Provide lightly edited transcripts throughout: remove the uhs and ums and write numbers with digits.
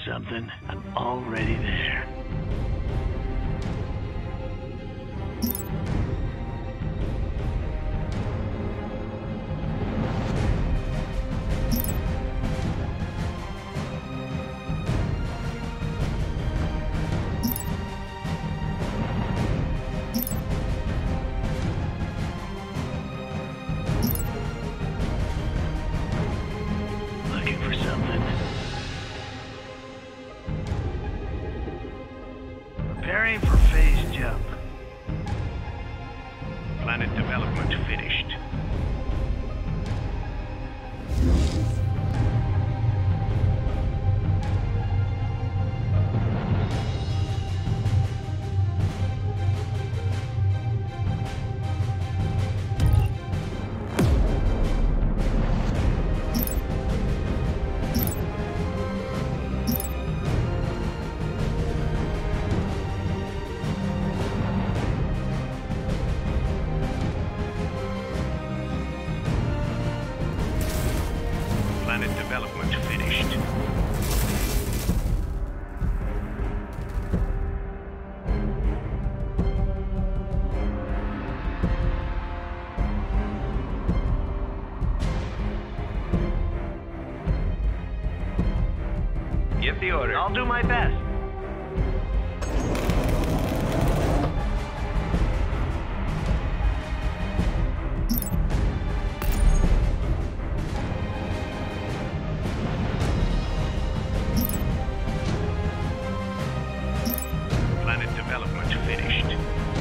something, I'm already there. Looking for something. Preparing for phase jump. Planet development finished. Planet development finished. Give the order. I'll do my best. Planet development finished.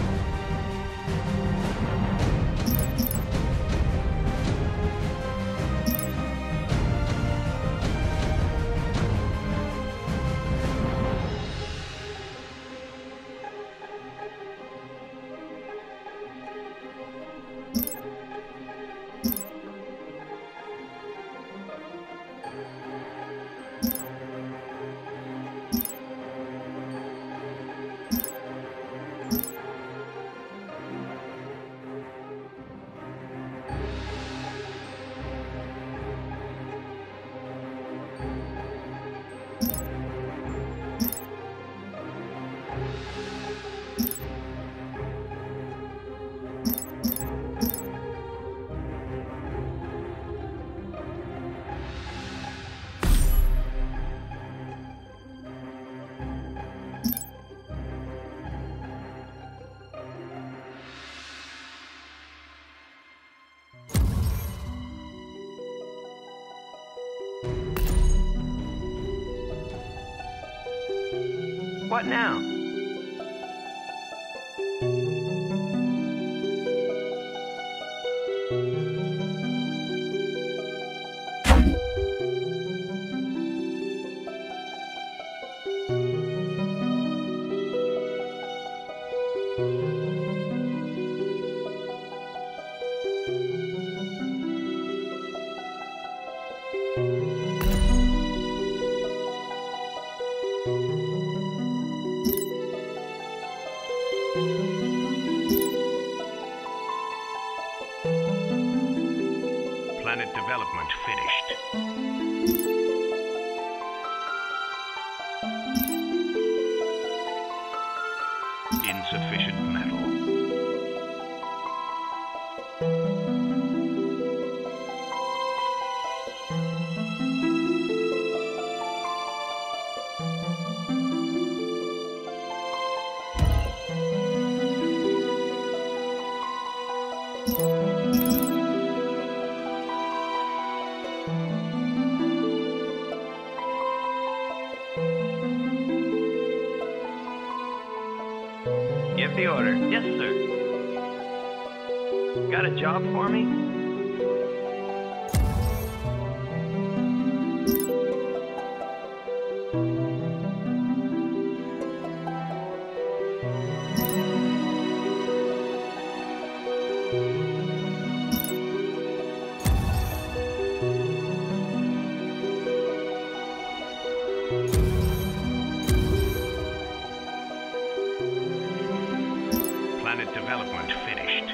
What now? Planet development finished. Insufficient metal. Give the order. Yes, sir. Got a job for me? Planet development finished.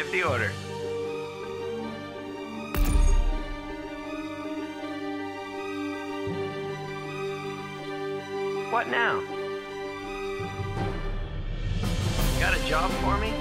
Give the order. What now? Got a job for me?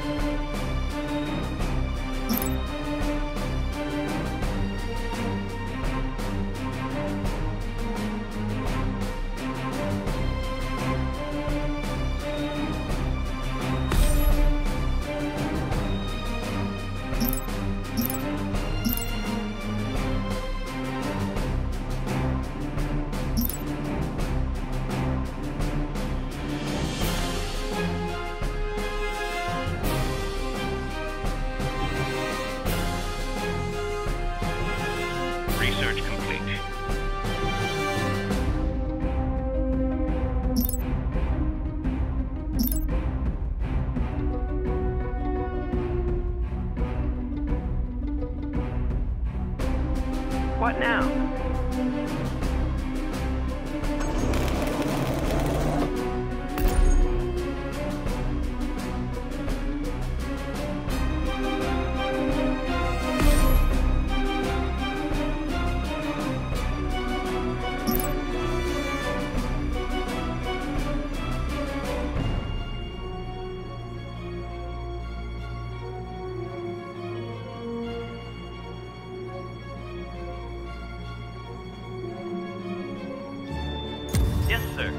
Research complete. What now? Yes, sir.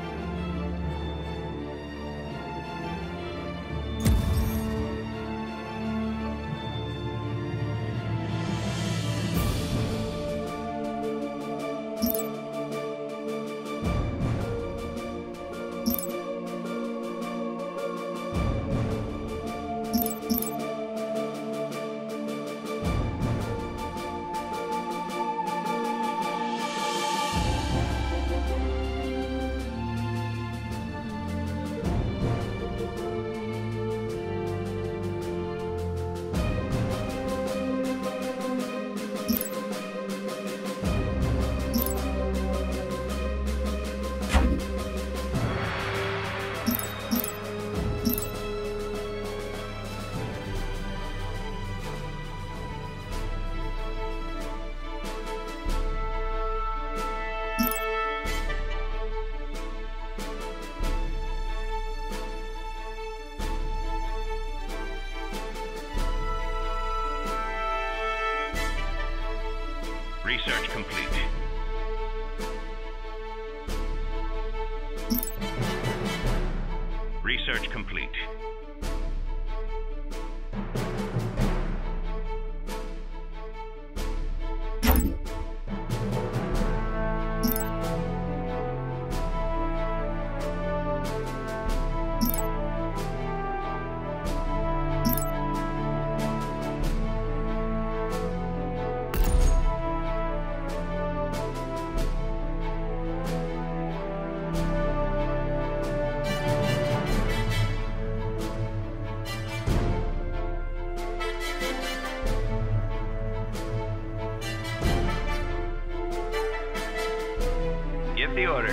Research complete. Research complete. Give the order.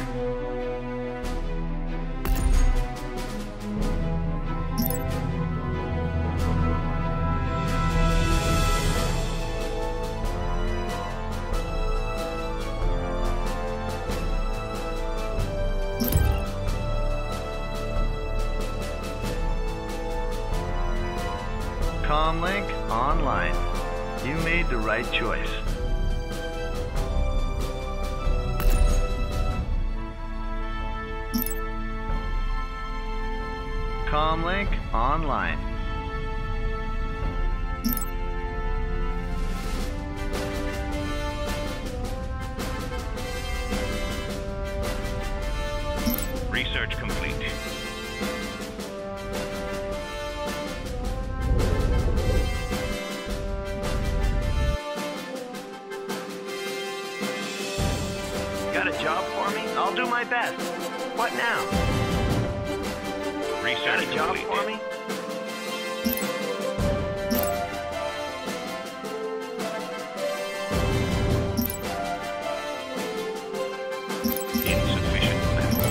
Comlink online. You made the right choice. Comlink online. Research complete. Got a job for me? I'll do my best. What now? Got Research a job complete. for me? Insufficient metal.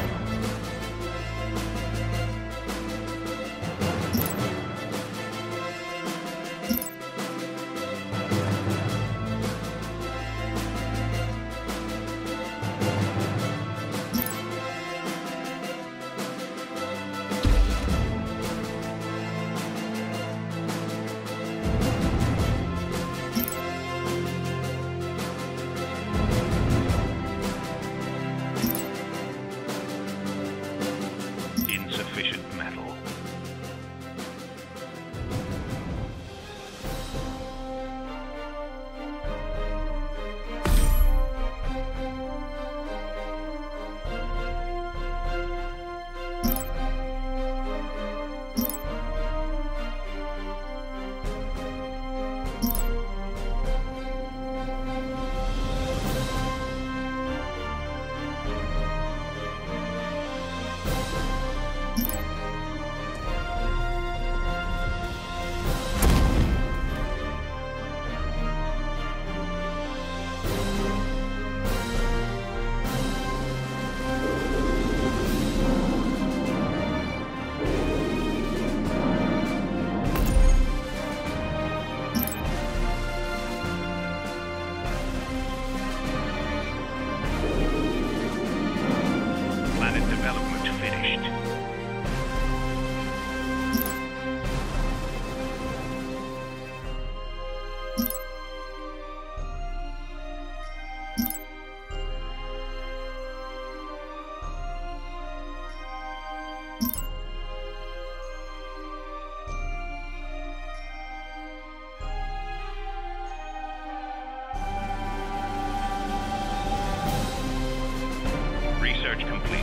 Research complete.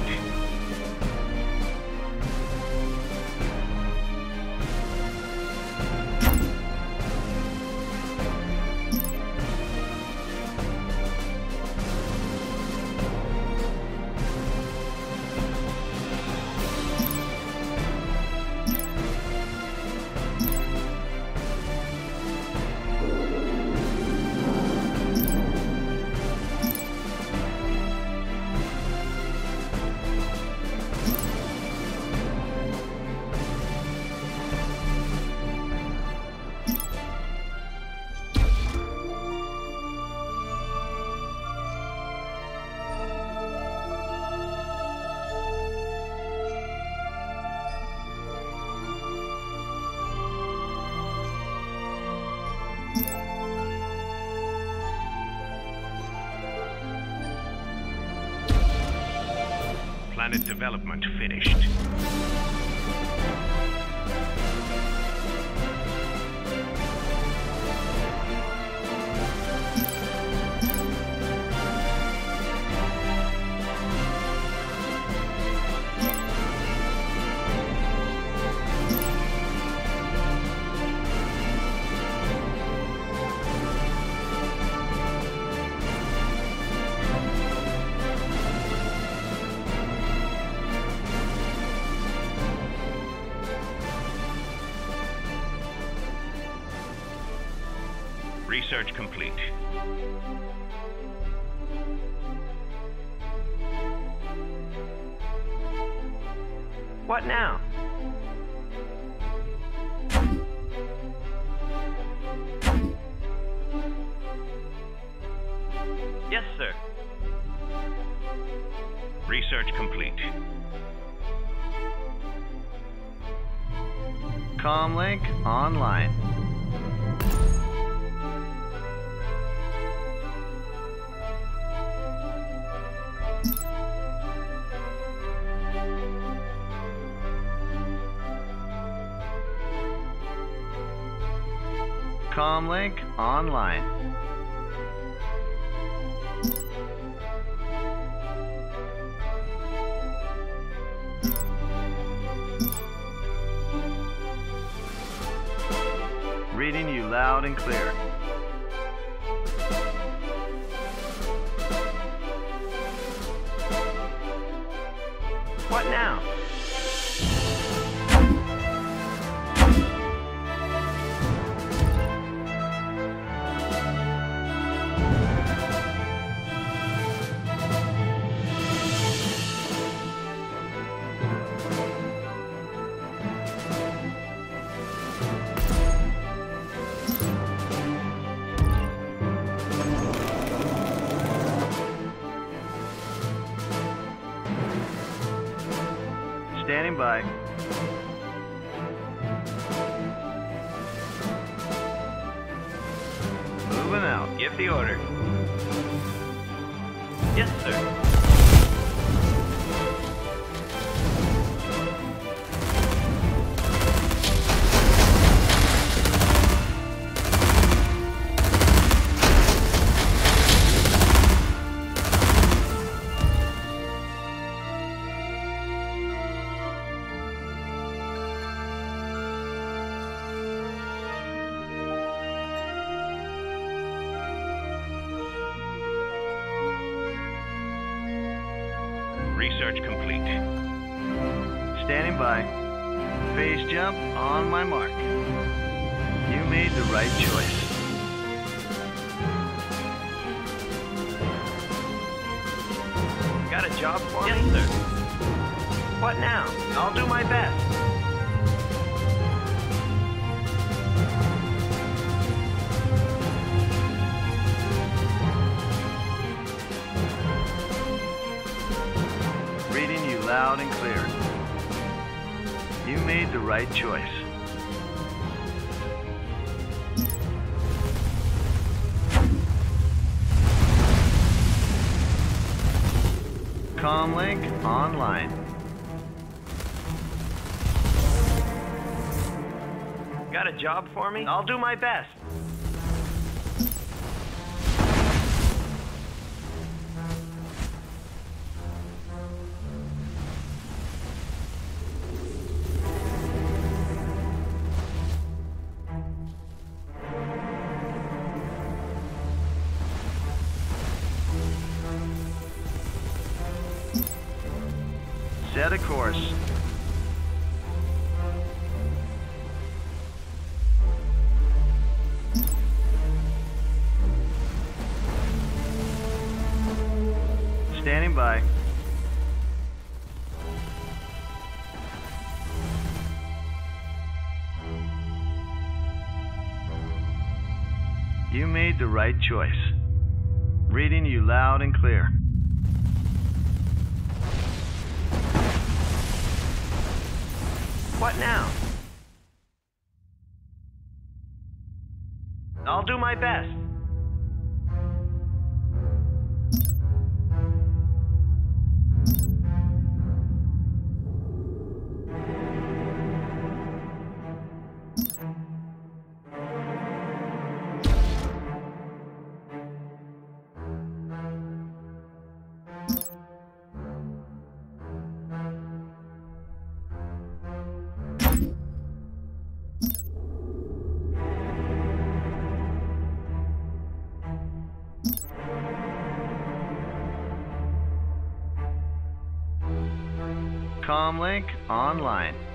Planet development finished. Research complete. What now? Yes, sir. Research complete. Comlink online. Comlink online. Reading you loud and clear. What now? Standing by. Moving out. Give the order. Yes, sir. Research complete. Standing by. Phase jump on my mark. You made the right choice. Got a job for me? Yes, sir. What now? I'll do my best. Reading you loud and clear. You made the right choice. Comlink online. Got a job for me? I'll do my best. Set a course. Standing by. You made the right choice. Reading you loud and clear. What now? I'll do my best. Comlink online.